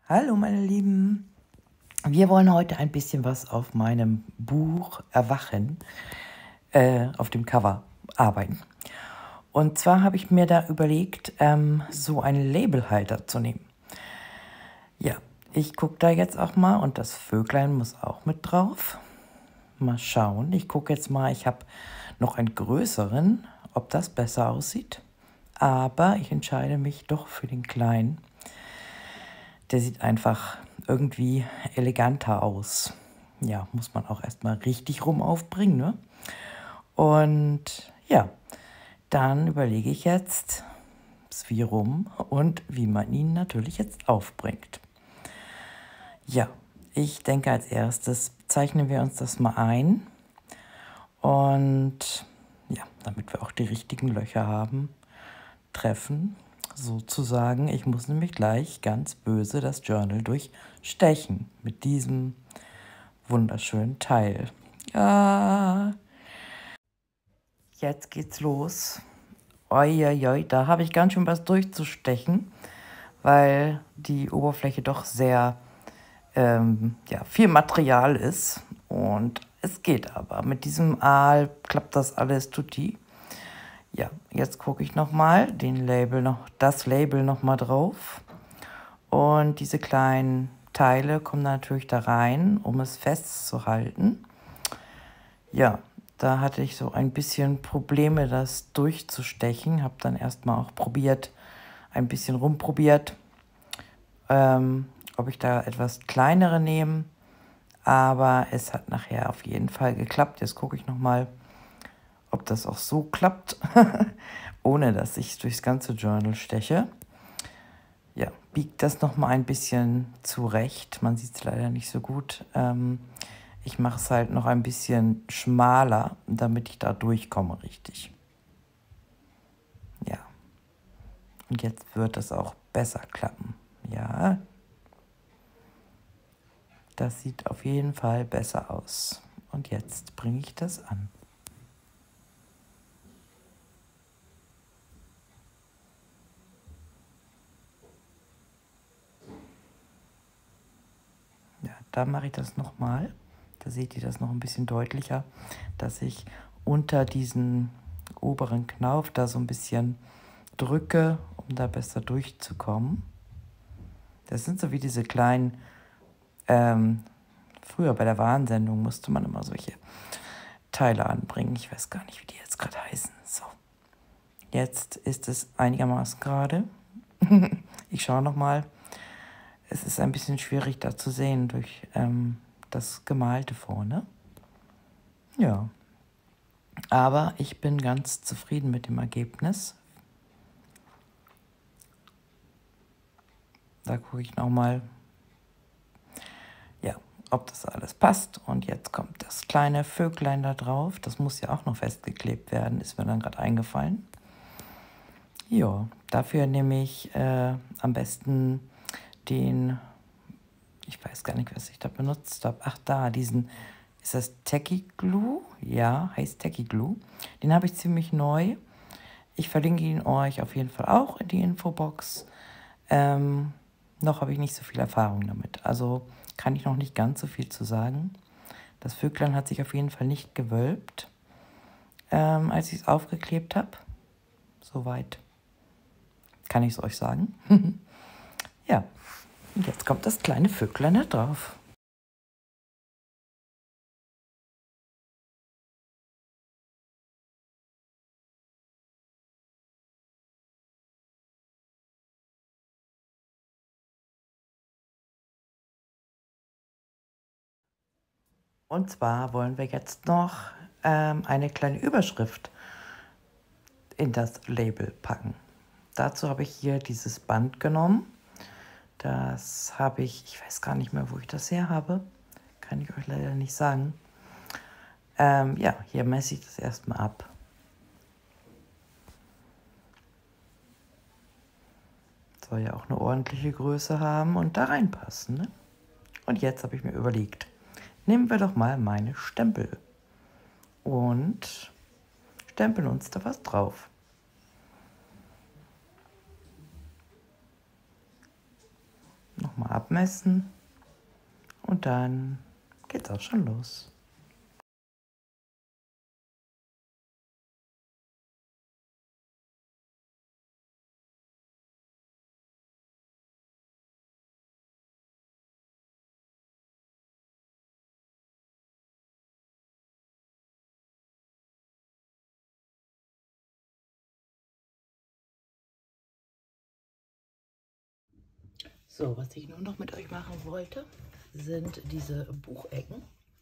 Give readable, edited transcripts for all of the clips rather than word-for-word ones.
Hallo meine Lieben, wir wollen heute ein bisschen was auf meinem Buch Erwachen auf dem Cover arbeiten. Und zwar habe ich mir da überlegt, so einen Labelhalter zu nehmen. Ja, ich gucke da jetzt auch mal und das Vöglein muss auch mit drauf. Mal schauen, ich gucke jetzt mal, ich habe noch einen größeren, ob das besser aussieht. Aber ich entscheide mich doch für den kleinen. Der sieht einfach irgendwie eleganter aus. Ja, muss man auch erstmal richtig rum aufbringen, ne? Und ja, dann überlege ich jetzt, wie rum und wie man ihn natürlich jetzt aufbringt. Ja, ich denke, als erstes zeichnen wir uns das mal ein. Und ja, damit wir auch die richtigen Löcher haben, treffen sozusagen. Ich muss nämlich gleich ganz böse das Journal durchstechen mit diesem wunderschönen Teil. Ja, jetzt geht's los. Oi, da habe ich ganz schön was durchzustechen, weil die Oberfläche doch sehr ja, viel Material ist. Und es geht aber. Mit diesem Aal klappt das alles tutti. Ja, jetzt gucke ich nochmal das Label nochmal drauf. Und diese kleinen Teile kommen natürlich da rein, um es festzuhalten. Ja, da hatte ich so ein bisschen Probleme, das durchzustechen. Habe dann erstmal auch ein bisschen rumprobiert, ob ich da etwas kleinere nehme. Aber es hat nachher auf jeden Fall geklappt. Jetzt gucke ich nochmal, ob das auch so klappt, ohne dass ich durchs ganze Journal steche. Ja, biegt das nochmal ein bisschen zurecht. Man sieht es leider nicht so gut. Ich mache es halt noch ein bisschen schmaler, damit ich da durchkomme richtig. Ja, und jetzt wird es auch besser klappen. Ja, das sieht auf jeden Fall besser aus. Und jetzt bringe ich das an. Ja, da mache ich das nochmal. Da seht ihr das noch ein bisschen deutlicher, dass ich unter diesen oberen Knauf da so ein bisschen drücke, um da besser durchzukommen. Das sind so wie diese kleinen, früher bei der Warnsendung musste man immer solche Teile anbringen. Ich weiß gar nicht, wie die jetzt gerade heißen. So, jetzt ist es einigermaßen gerade. Ich schaue nochmal. Es ist ein bisschen schwierig da zu sehen durch das Gemalte vorne. Ja, aber ich bin ganz zufrieden mit dem Ergebnis. Da gucke ich nochmal, ja, ob das alles passt. Und jetzt kommt das kleine Vöglein da drauf. Das muss ja auch noch festgeklebt werden, ist mir dann gerade eingefallen. Ja, dafür nehme ich am besten den, ich weiß gar nicht, was ich da benutzt habe. Ach da, ist das Tacky Glue? Ja, heißt Tacky Glue. Den habe ich ziemlich neu. Ich verlinke ihn euch auf jeden Fall auch in die Infobox. Noch habe ich nicht so viel Erfahrung damit. Also kann ich noch nicht ganz so viel zu sagen. Das Vöglein hat sich auf jeden Fall nicht gewölbt, als ich es aufgeklebt habe. Soweit kann ich es euch sagen. Ja, und jetzt kommt das kleine Vöglein da drauf. Und zwar wollen wir jetzt noch eine kleine Überschrift in das Label packen. Dazu habe ich hier dieses Band genommen. Das habe ich weiß gar nicht mehr, wo ich das her habe. Kann ich euch leider nicht sagen. Ja, hier messe ich das erstmal ab. Soll ja auch eine ordentliche Größe haben und da reinpassen. Ne? Und jetzt habe ich mir überlegt, nehmen wir doch mal meine Stempel und stempeln uns da was drauf. Nochmal abmessen und dann geht's auch schon los. So, was ich nur noch mit euch machen wollte, sind diese Buchecken.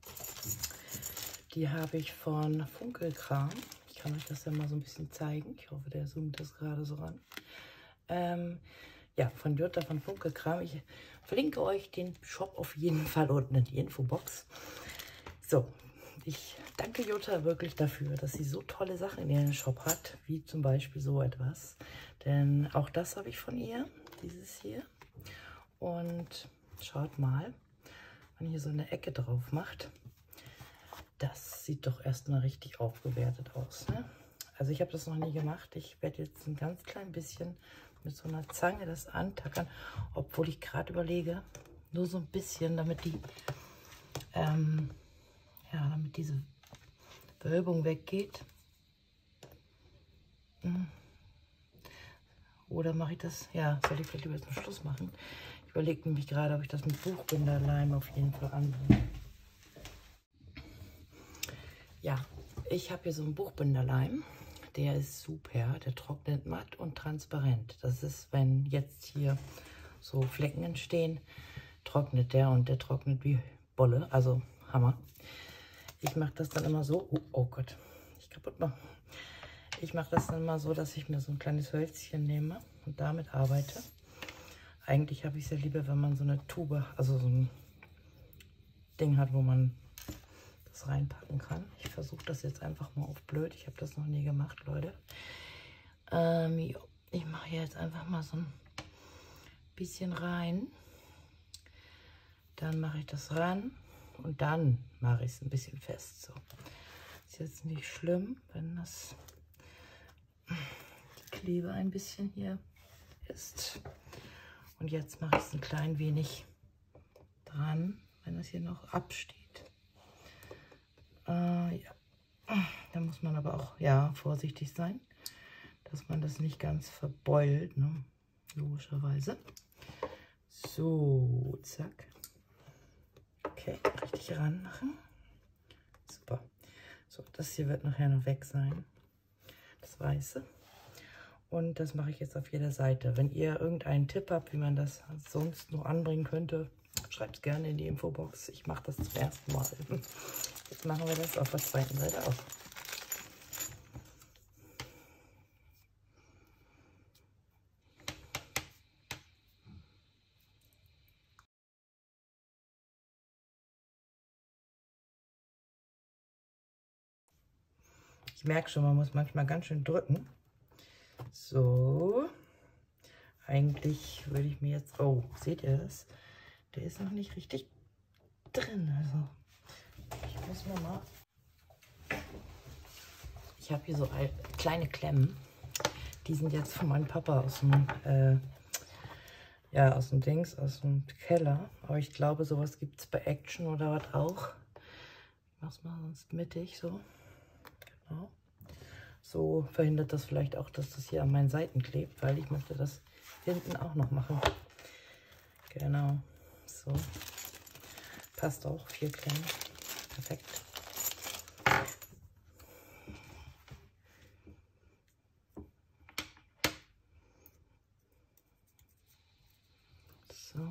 Die habe ich von Funkelkram. Ich kann euch das ja mal so ein bisschen zeigen. Ich hoffe, der zoomt das gerade so ran. Ja, von Jutta von Funkelkram. Ich verlinke euch den Shop auf jeden Fall unten in die Infobox. So, ich danke Jutta wirklich dafür, dass sie so tolle Sachen in ihrem Shop hat, wie zum Beispiel so etwas. Denn auch das habe ich von ihr, dieses hier. Und schaut mal, wenn ihr hier so eine Ecke drauf macht, das sieht doch erstmal richtig aufgewertet aus, ne? Also ich habe das noch nie gemacht. Ich werde jetzt ein ganz klein bisschen mit so einer Zange das antackern, obwohl ich gerade überlege, nur so ein bisschen, damit die, ja, damit diese Wölbung weggeht. Oder mache ich das, ja, soll ich vielleicht lieber zum Schluss machen? Ich überlege nämlich gerade, ob ich das mit Buchbinderleim auf jeden Fall anbringe. Ja, ich habe hier so einen Buchbinderleim. Der ist super. Der trocknet matt und transparent. Das ist, wenn jetzt hier so Flecken entstehen, trocknet der und der trocknet wie Bolle. Also Hammer. Ich mache das dann immer so. Oh Gott, nicht kaputt machen. Ich mache das dann mal so, dass ich mir so ein kleines Hölzchen nehme und damit arbeite. Eigentlich habe ich es ja lieber, wenn man so eine Tube, also so ein Ding hat, wo man das reinpacken kann. Ich versuche das jetzt einfach mal auf blöd. Ich habe das noch nie gemacht, Leute. Ich mache hier jetzt einfach mal so ein bisschen rein. Dann mache ich das ran und dann mache ich es ein bisschen fest. So. Ist jetzt nicht schlimm, wenn das die Klebe ein bisschen hier ist. Und jetzt mache ich es ein klein wenig dran, wenn das hier noch absteht. Ja. Da muss man aber auch, ja, vorsichtig sein, dass man das nicht ganz verbeult, ne? Logischerweise. So, zack. Okay, richtig ranmachen. Super. So, das hier wird nachher noch weg sein. Das Weiße. Und das mache ich jetzt auf jeder Seite. Wenn ihr irgendeinen Tipp habt, wie man das sonst noch anbringen könnte, schreibt es gerne in die Infobox. Ich mache das zum ersten Mal. Jetzt machen wir das auf der zweiten Seite auch. Ich merke schon, man muss manchmal ganz schön drücken. So. Eigentlich würde ich mir jetzt... Oh, seht ihr das? Der ist noch nicht richtig drin. Also, ich muss mir mal... Ich habe hier so kleine Klemmen. Die sind jetzt von meinem Papa aus dem... ja, aus dem Dings, aus dem Keller. Aber ich glaube, sowas gibt es bei Action oder was auch. Ich mach's mal sonst mittig so. Genau. So verhindert das vielleicht auch, dass das hier an meinen Seiten klebt, weil ich möchte das hinten auch noch machen. Genau. So. Passt auch. 4 Klemmen. Perfekt. So.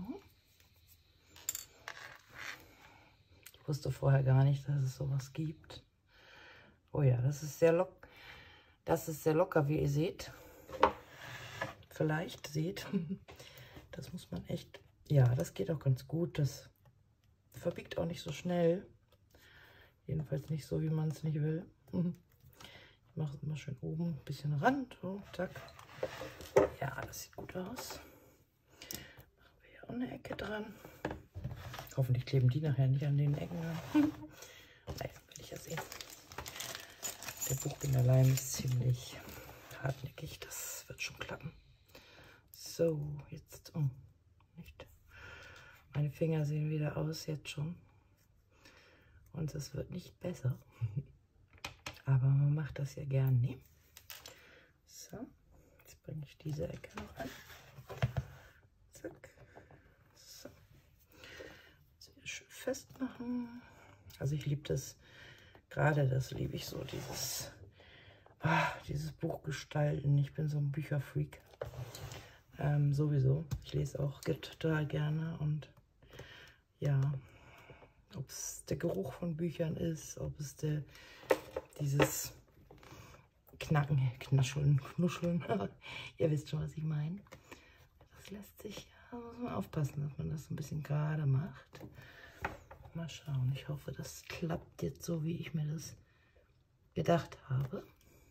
Ich wusste vorher gar nicht, dass es sowas gibt. Oh ja, das ist sehr locker. Das ist sehr locker, wie ihr seht. Vielleicht seht. Das muss man echt... Ja, das geht auch ganz gut. Das verbiegt auch nicht so schnell. Jedenfalls nicht so, wie man es nicht will. Ich mache es immer schön oben, ein bisschen Rand. So, zack. Ja, das sieht gut aus. Machen wir hier auch eine Ecke dran. Hoffentlich kleben die nachher nicht an den Ecken an. Naja, will ich ja sehen. Der Buchbinderleim ist ziemlich hartnäckig. Das wird schon klappen. So, jetzt... Oh, nicht. Meine Finger sehen wieder aus jetzt schon. Und es wird nicht besser. Aber man macht das ja gern, ne? So, jetzt bringe ich diese Ecke noch an. Zack. So. Sehr schön festmachen. Also ich liebe das, gerade das liebe ich so, dieses Buch gestalten. Ich bin so ein Bücherfreak. Sowieso. Ich lese auch total gerne und ja, ob es der Geruch von Büchern ist, ob es dieses Knacken, Knascheln, Knuscheln. Ihr wisst schon, was ich meine. Das lässt sich, da muss man aufpassen, dass man das ein bisschen gerade macht. Mal schauen. Ich hoffe, das klappt jetzt so, wie ich mir das gedacht habe.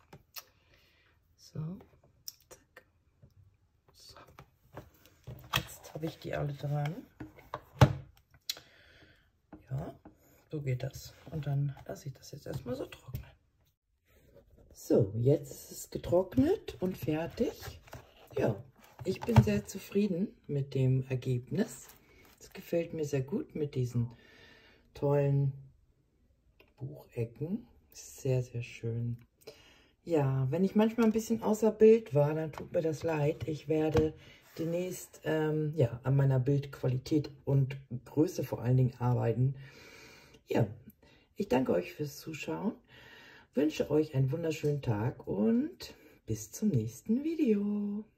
So, zack. So. Jetzt habe ich die alle dran. Ja, so geht das. Und dann lasse ich das jetzt erstmal so trocknen. So, jetzt ist es getrocknet und fertig. Ja, ich bin sehr zufrieden mit dem Ergebnis. Es gefällt mir sehr gut mit diesen tollen Buchecken. Sehr, sehr schön. Ja, wenn ich manchmal ein bisschen außer Bild war, dann tut mir das leid. Ich werde demnächst ja, an meiner Bildqualität und Größe vor allen Dingen arbeiten. Ja, ich danke euch fürs Zuschauen, wünsche euch einen wunderschönen Tag und bis zum nächsten Video.